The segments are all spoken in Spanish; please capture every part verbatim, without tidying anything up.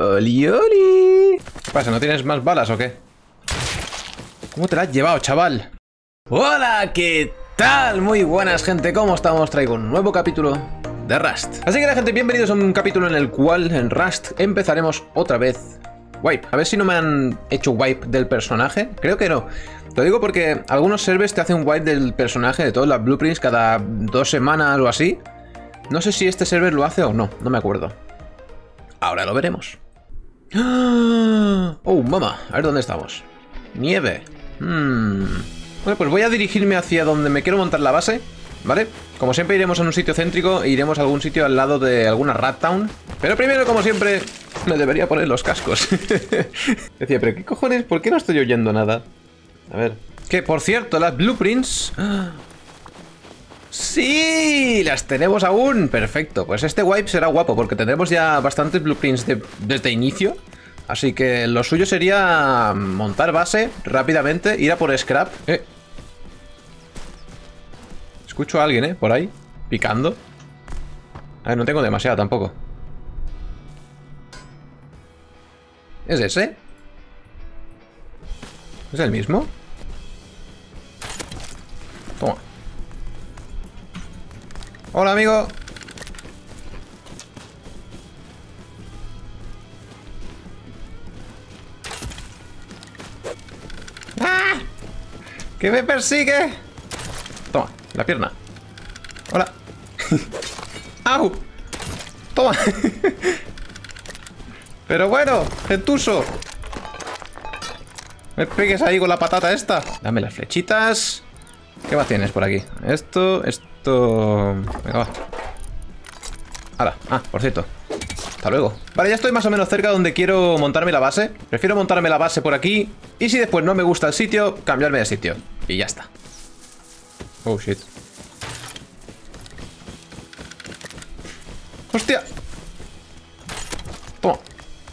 ¡Oli, oli! ¿Qué pasa? ¿No tienes más balas o qué? ¿Cómo te la has llevado, chaval? ¡Hola! ¿Qué tal? Muy buenas, gente. ¿Cómo estamos? Traigo un nuevo capítulo de Rust. Así que, la gente, bienvenidos a un capítulo en el cual, en Rust, empezaremos otra vez wipe. A ver si no me han hecho wipe del personaje. Creo que no. Lo digo porque algunos servers te hacen un wipe del personaje, de todas las blueprints, cada dos semanas o así. No sé si este server lo hace o no, no me acuerdo. Ahora lo veremos. Oh, mamá, a ver dónde estamos. Nieve. Hmm. Bueno, pues voy a dirigirme hacia donde me quiero montar la base, ¿vale? Como siempre iremos a un sitio céntrico e iremos a algún sitio al lado de alguna Rat Town. Pero primero, como siempre, me debería poner los cascos. Decía, pero ¿qué cojones? ¿Por qué no estoy oyendo nada? A ver. Que, por cierto, las blueprints... ¡Sí! ¡Las tenemos aún! Perfecto. Pues este wipe será guapo porque tendremos ya bastantes blueprints de, desde inicio. Así que lo suyo sería montar base rápidamente, ir a por scrap. Eh. Escucho a alguien, ¿eh? Por ahí, picando. A ver, no tengo demasiado tampoco. ¿Es ese? ¿Es el mismo? Toma. Hola, amigo. ¡Ah! ¡Que me persigue! Toma, la pierna. Hola. ¡Au! Toma. Pero bueno, gentuso. Me pegues ahí con la patata esta. Dame las flechitas. ¿Qué más tienes por aquí? Esto, esto... Venga, va. Hala. Ah, por cierto. Hasta luego. Vale, ya estoy más o menos cerca donde quiero montarme la base. Prefiero montarme la base por aquí. Y si después no me gusta el sitio, cambiarme de sitio. Y ya está. Oh, shit. ¡Hostia! Toma.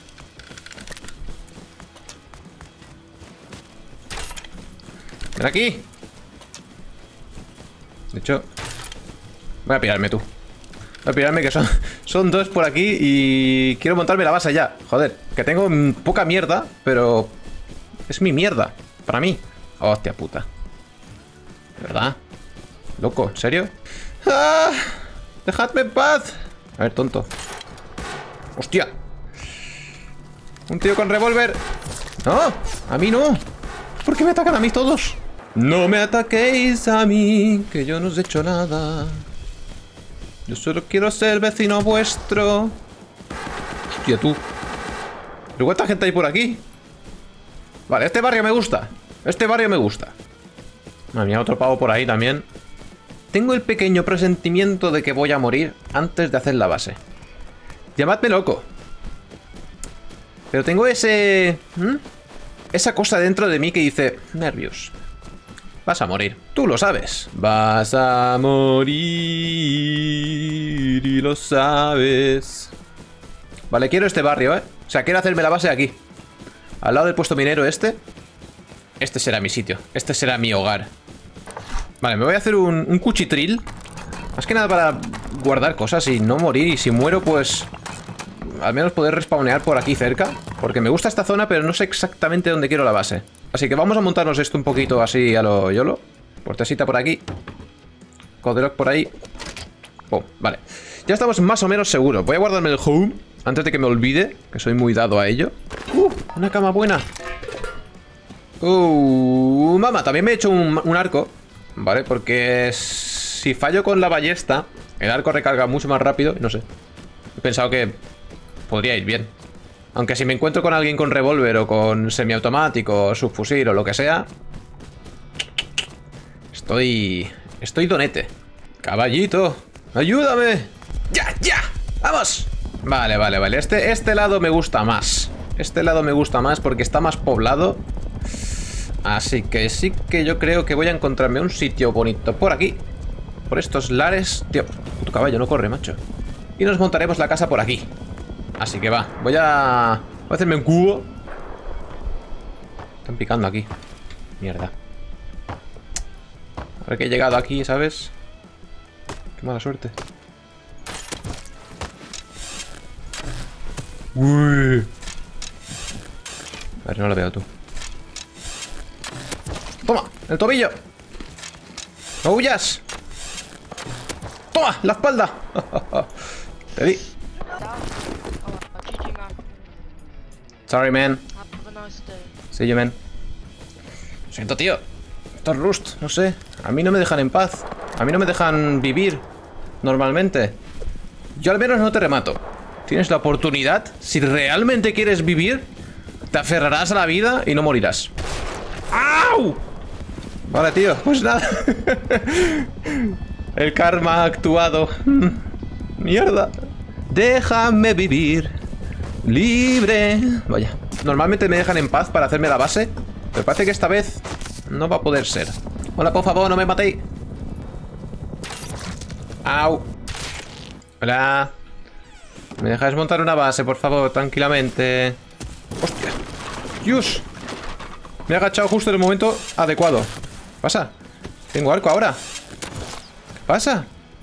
Ven aquí. De hecho, voy a pirarme tú. Voy a pirarme que son, son dos por aquí y quiero montarme la base ya. Joder, que tengo poca mierda, pero es mi mierda, para mí. Hostia puta. ¿De verdad? Loco, ¿en serio? ¡Ah! ¡Dejadme en paz! A ver, tonto. ¡Hostia! Un tío con revólver. ¡No! ¡A mí no! ¿Por qué me atacan a mí todos? No me ataquéis a mí, que yo no os he hecho nada. Yo solo quiero ser vecino vuestro. Hostia, tú. ¿Pero cuánta gente hay por aquí? Vale, este barrio me gusta. Este barrio me gusta. Madre mía, otro pavo por ahí también. Tengo el pequeño presentimiento de que voy a morir antes de hacer la base. Llamadme loco. Pero tengo ese... ¿Mm? Esa cosa dentro de mí que dice... Nervios. Vas a morir. Tú lo sabes. Vas a morir y lo sabes. Vale, quiero este barrio, ¿eh? O sea, quiero hacerme la base aquí. Al lado del puesto minero este. Este será mi sitio. Este será mi hogar. Vale, me voy a hacer un, un cuchitril. Más que nada para guardar cosas y no morir. Y si muero, pues... al menos poder respawnear por aquí cerca. Porque me gusta esta zona, pero no sé exactamente dónde quiero la base. Así que vamos a montarnos esto un poquito así a lo YOLO. Portesita por aquí. Codelock por ahí. Oh, vale. Ya estamos más o menos seguros. Voy a guardarme el home antes de que me olvide, que soy muy dado a ello. Uh, una cama buena. Uh, mamá, también me he hecho un, un arco. Vale, porque si fallo con la ballesta, el arco recarga mucho más rápido. No sé. He pensado que podría ir bien. Aunque si me encuentro con alguien con revólver o con semiautomático o subfusil o lo que sea, Estoy... Estoy donete. Caballito, ayúdame. ¡Ya, ya! ¡Vamos! Vale, vale, vale. Este, este lado me gusta más. Este lado me gusta más porque está más poblado. Así que sí que yo creo que voy a encontrarme un sitio bonito por aquí. Por estos lares. Tío, puto caballo, no corre, macho. Y nos montaremos la casa por aquí. Así que va, voy a... Voy a hacerme un cubo. Están picando aquí. Mierda. A ver que he llegado aquí, ¿sabes? Qué mala suerte. Uy, A ver, no lo veo tú. ¡Toma! ¡El tobillo! ¡No huyas! ¡Toma! ¡La espalda! Te di. Sorry, man. See you, man. Lo siento, tío. Esto es Rust, no sé. A mí no me dejan en paz. A mí no me dejan vivir normalmente. Yo al menos no te remato. Tienes la oportunidad. Si realmente quieres vivir, te aferrarás a la vida y no morirás. ¡Au! Vale, tío, pues nada. El karma ha actuado. Mierda. Déjame vivir libre. Vaya. Normalmente me dejan en paz para hacerme la base, pero parece que esta vez no va a poder ser. Hola, por favor, no me matéis. Au. Hola. ¿Me dejáis montar una base, por favor, tranquilamente? Hostia. Dios. Me he agachado justo en el momento adecuado. ¿Qué pasa? Tengo arco ahora. ¿Qué pasa?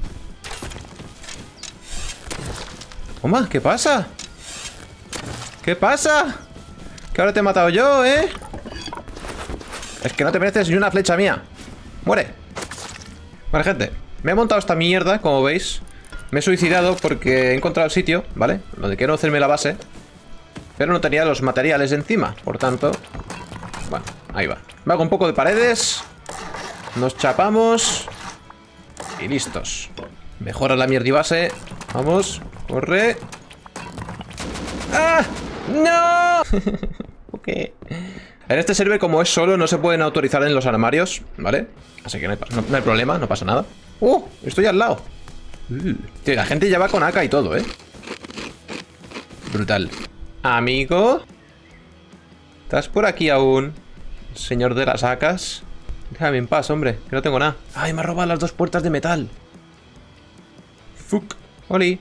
Toma, ¿qué pasa? ¿Qué pasa? Que ahora te he matado yo, ¿eh? Es que no te mereces ni una flecha mía. Muere. Vale, gente. Me he montado esta mierda, como veis. Me he suicidado porque he encontrado el sitio, ¿vale? Donde quiero hacerme la base. Pero no tenía los materiales encima. Por tanto... Bueno, ahí va. Me hago un poco de paredes. Nos chapamos. Y listos. Mejora la mierda y base. Vamos. Corre. ¡Ah! ¡No! Ok. En este server, como es solo, no se pueden autorizar en los armarios, ¿vale? Así que no hay, no, no hay problema, no pasa nada. ¡Uh! Estoy al lado. Uh, tío, la gente ya va con A K y todo, ¿eh? Brutal. Amigo. ¿Estás por aquí aún? Señor de las A Ks. Déjame en paz, hombre, que no tengo nada. ¡Ay, me ha robado las dos puertas de metal! ¡Fuck! ¡Oli!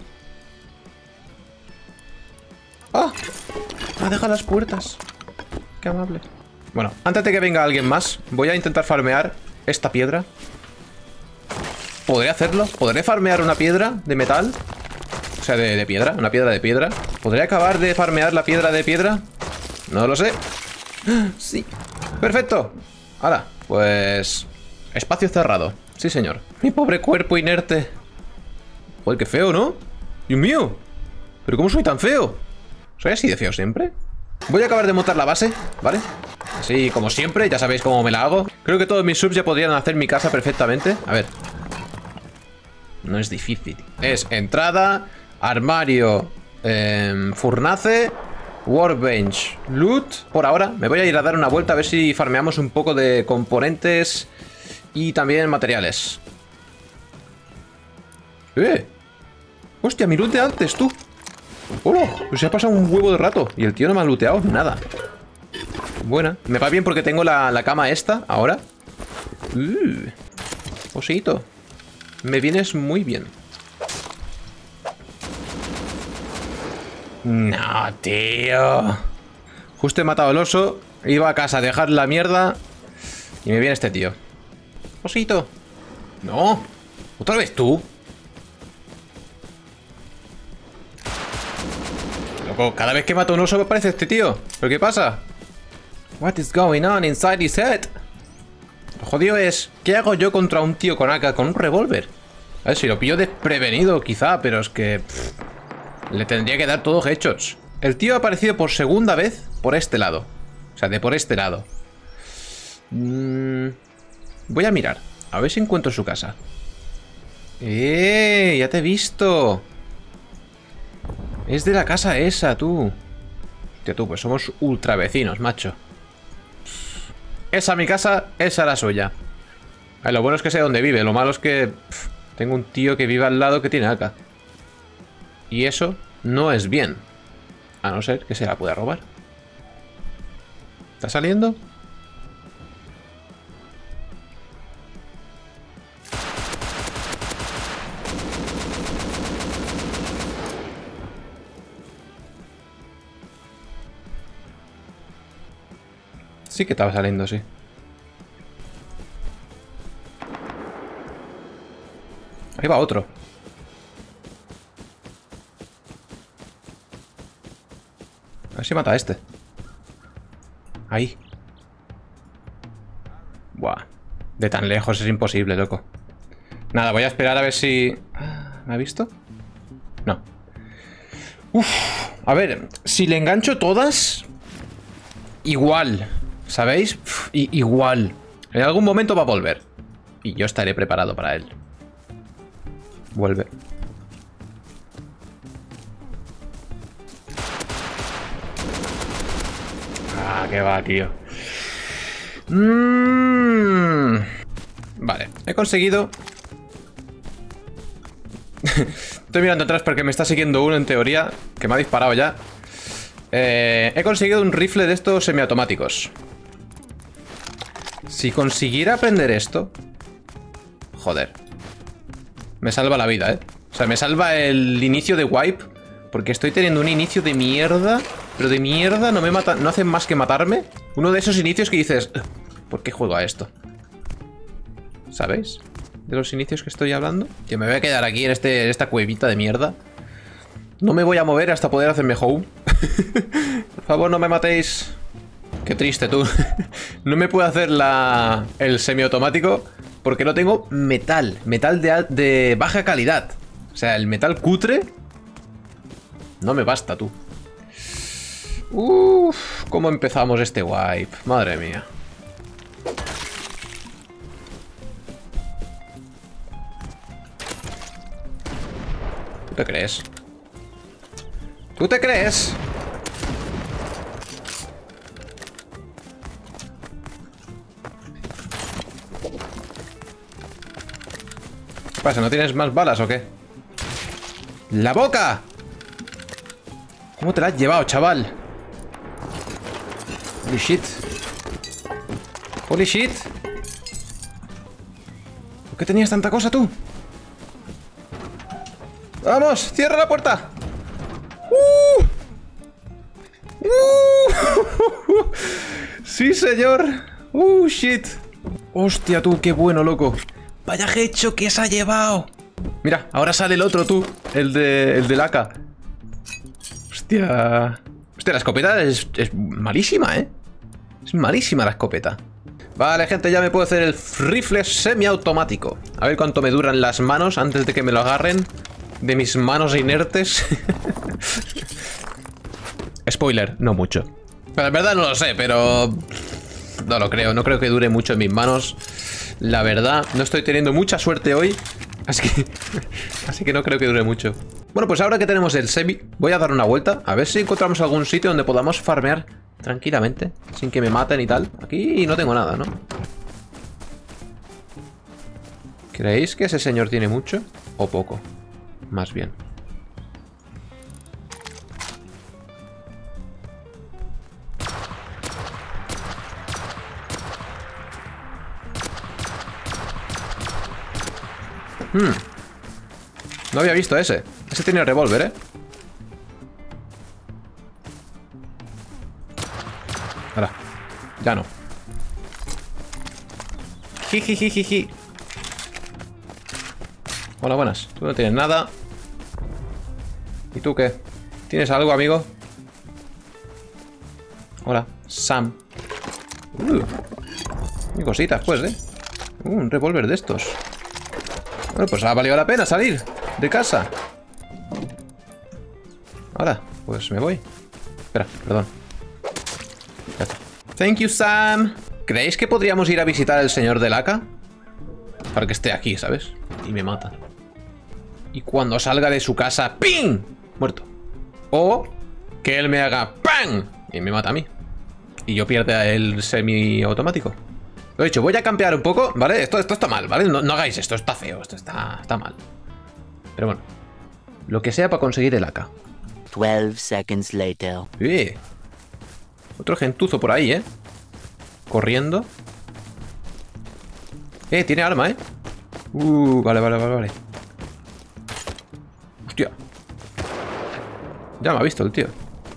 ¡Ah! Me ha dejado las puertas. Qué amable. Bueno, antes de que venga alguien más, voy a intentar farmear esta piedra. ¿Podré hacerlo? ¿Podré farmear una piedra de metal? O sea, de, de piedra, una piedra de piedra. ¿Podré acabar de farmear la piedra de piedra? No lo sé. Sí. Perfecto. Ahora, pues... espacio cerrado. Sí, señor. Mi pobre cuerpo inerte. Joder, qué feo, ¿no? Dios mío. ¿Pero cómo soy tan feo? ¿Soy así de feo siempre? Voy a acabar de montar la base, ¿vale? Así como siempre, ya sabéis cómo me la hago. Creo que todos mis subs ya podrían hacer mi casa perfectamente. A ver. No es difícil. Es entrada, armario, eh, furnace, workbench, loot. Por ahora me voy a ir a dar una vuelta a ver si farmeamos un poco de componentes y también materiales. ¡Eh! ¡Hostia, mi loot de antes, tú! ¡Hola! Pues se ha pasado un huevo de rato y el tío no me ha looteado nada. Buena. Me va bien porque tengo la, la cama esta ahora. Uh, osito. Me vienes muy bien. No, tío. Justo he matado al oso. Iba a casa a dejar la mierda. Y me viene este tío. Osito. No. ¿Otra vez tú? Loco, cada vez que mato a un oso me aparece este tío. ¿Pero qué pasa? What is going on inside his head? Lo jodido es, ¿qué hago yo contra un tío con A K con un revólver? A ver, si lo pillo desprevenido quizá, pero es que... Pff, le tendría que dar todos headshots. El tío ha aparecido por segunda vez por este lado. O sea, de por este lado. Mm, voy a mirar. A ver si encuentro su casa. ¡Eh! Ya te he visto. Es de la casa esa, tú. Hostia, tú, pues somos ultra vecinos, macho. Esa mi casa, esa la suya. Ay, lo bueno es que sé dónde vive. Lo malo es que pff, tengo un tío que vive al lado que tiene A K. Y eso no es bien. A no ser que se la pueda robar. ¿Está saliendo? Sí que estaba saliendo, sí. Ahí va otro. A ver si mata a este. Ahí. Buah. De tan lejos es imposible, loco. Nada, voy a esperar a ver si... ¿Me ha visto? No. Uf. A ver, si le engancho todas... Igual. ¿Sabéis? Uf, igual. En algún momento va a volver. Y yo estaré preparado para él. Vuelve. Ah, qué va, tío. Mm. Vale, he conseguido... Estoy mirando atrás porque me está siguiendo uno en teoría, que me ha disparado ya. Eh, he conseguido un rifle de estos semiautomáticos. Si consiguiera aprender esto... Joder. Me salva la vida, ¿eh? O sea, me salva el inicio de wipe. Porque estoy teniendo un inicio de mierda. Pero de mierda no me mata, no hacen más que matarme. Uno de esos inicios que dices... ¿Por qué juego a esto? ¿Sabéis? De los inicios que estoy hablando. Que me voy a quedar aquí en, este, en esta cuevita de mierda. No me voy a mover hasta poder hacerme home. Por favor, no me matéis. Qué triste, tú. No me puedo hacer la, el semiautomático porque no tengo metal. Metal de, de baja calidad. O sea, el metal cutre no me basta, tú. Uff, ¿cómo empezamos este wipe? Madre mía. ¿Tú te crees? ¿Tú te crees? ¿Qué pasa? ¿No tienes más balas o qué? ¡La boca! ¿Cómo te la has llevado, chaval? Holy shit. Holy shit. ¿Por qué tenías tanta cosa tú? ¡Vamos! ¡Cierra la puerta! ¡Uh! ¡Uh! ¡Sí, señor! ¡Uh, shit! ¡Hostia, tú! ¡Qué bueno, loco! ¡Vaya hecho que se ha llevado! Mira, ahora sale el otro, tú. El de... el del A K. Hostia... Hostia, la escopeta es, es malísima, ¿eh? Es malísima la escopeta. Vale, gente, ya me puedo hacer el rifle semiautomático. A ver cuánto me duran las manos antes de que me lo agarren de mis manos inertes. Spoiler, no mucho. Pero en verdad no lo sé, pero... No lo creo, no creo que dure mucho en mis manos. La verdad, no estoy teniendo mucha suerte hoy. Así que... Así que no creo que dure mucho. Bueno, pues ahora que tenemos el semi, voy a dar una vuelta. A ver si encontramos algún sitio donde podamos farmear tranquilamente, sin que me maten y tal. Aquí no tengo nada, ¿no? ¿Creéis que ese señor tiene mucho? ¿O poco? Más bien. Hmm. No había visto ese. Ese tiene revólver, ¿eh? Ahora. Ya no. Jijijijiji. Hola, buenas. Tú no tienes nada. ¿Y tú qué? ¿Tienes algo, amigo? Hola, Sam. Uh, y cositas, pues, ¿eh? Uh, un revólver de estos. Bueno, pues ha valido la pena salir de casa. Ahora, pues me voy. Espera, perdón. Ya está. Thank you, Sam. ¿Creéis que podríamos ir a visitar al señor del A K? Para que esté aquí, ¿sabes? Y me mata. Y cuando salga de su casa, ¡ping! Muerto. O que él me haga ¡pam! Y me mata a mí. Y yo pierda el semiautomático. Lo he dicho, voy a campear un poco, ¿vale? Esto, esto está mal, ¿vale? No, no hagáis esto, está feo, esto está, está mal. Pero bueno, lo que sea para conseguir el A K. twelve seconds later. ¡Eh! Otro gentuzo por ahí, ¿eh? Corriendo. Eh, tiene arma, ¿eh? Uh, vale, vale, vale, vale. Hostia. Ya me ha visto el tío.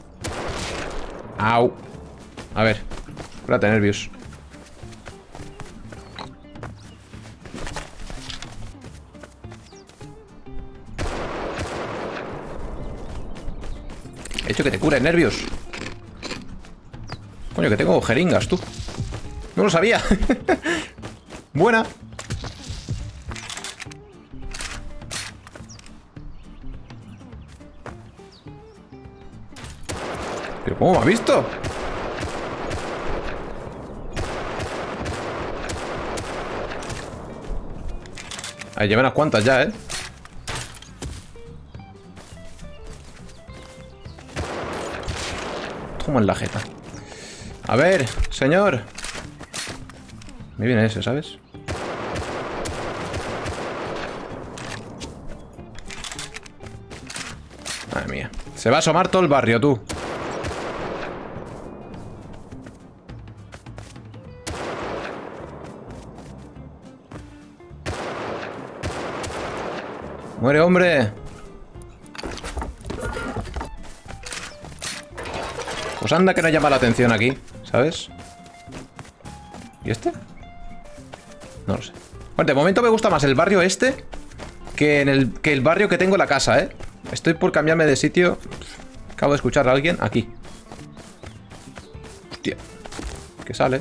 Au. A ver. Espérate, nervios. He hecho que te cure nervios. Coño, que tengo jeringas, tú. No lo sabía. Buena. ¿Pero cómo me ha visto? Ahí llevan unas cuantas ya, ¿eh? Toma en la jeta. A ver, señor. Me viene ese, ¿sabes? Madre mía. Se va a asomar todo el barrio, tú. ¡Muere, hombre! Pues anda que no llama la atención aquí, ¿sabes? ¿Y este? No lo sé. Bueno, de momento me gusta más el barrio este que, en el, que el barrio que tengo en la casa, ¿eh? Estoy por cambiarme de sitio. Acabo de escuchar a alguien aquí. Hostia. ¿Qué sale?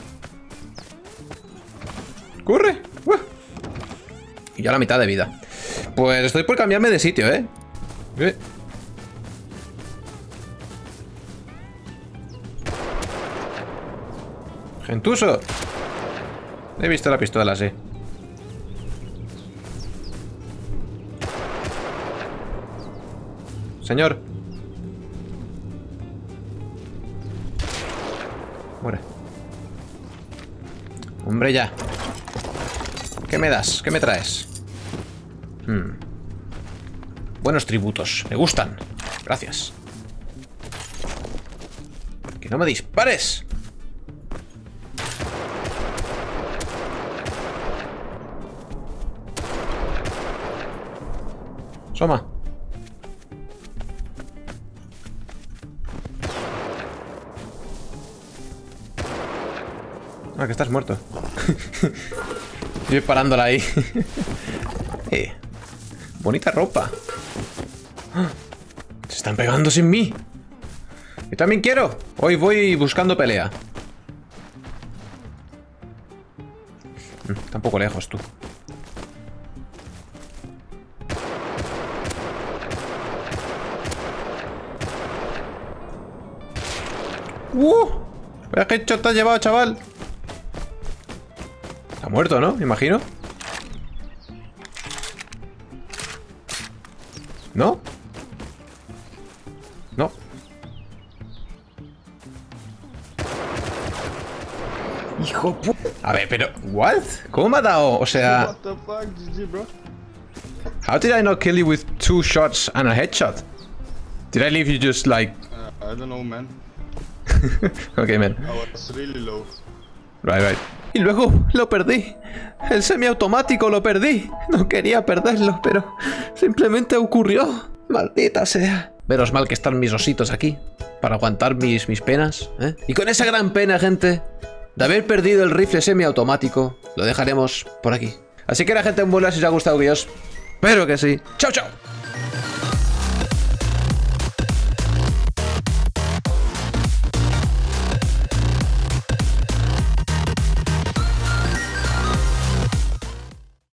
¡Corre! ¡Uh! Y ya la mitad de vida. Pues estoy por cambiarme de sitio, ¿eh? ¿Qué? Gentuso. He visto la pistola, sí. Señor. Muere. Hombre, ya. ¿Qué me das? ¿Qué me traes? Hmm. Buenos tributos. Me gustan. Gracias. ¡Que no me dispares! Soma. Ah, que estás muerto. Estoy parándola ahí. eh. Bonita ropa. Se están pegando sin mí. Yo también quiero. Hoy voy buscando pelea. Está un poco lejos, tú. ¡Uh! ¿Qué hecho te has llevado, chaval? Está muerto, ¿no? Me imagino. ¿No? No. Hijo pu... A ver, pero... ¿What? ¿Cómo me ha dado? O sea... What the fuck, G G, bro? How did I not kill you with two shots and a headshot? Did I leave you just like... Uh, I don't know, man. Okay, man. I was really low. Right, right. Y luego lo perdí. El semiautomático lo perdí. No quería perderlo, pero simplemente ocurrió. Maldita sea. Menos mal que están mis ositos aquí para aguantar mis, mis penas, ¿eh? Y con esa gran pena, gente, de haber perdido el rifle semiautomático, lo dejaremos por aquí. Así que la gente, en bola, si os ha gustado que yo espero que sí. ¡Chao, chao!